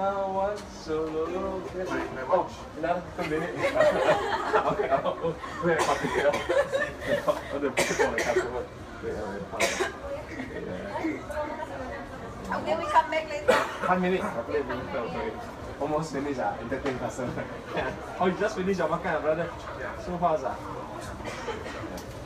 one solo. My Oh, watch. another 2 minutes. Okay, wait, okay. Oh, the people on the castle. Wait, Okay, we come back later. 1 minute. Okay, sorry. Almost finished. Entertain customer. Oh, you just finished your makan, brother? Yeah. So fast.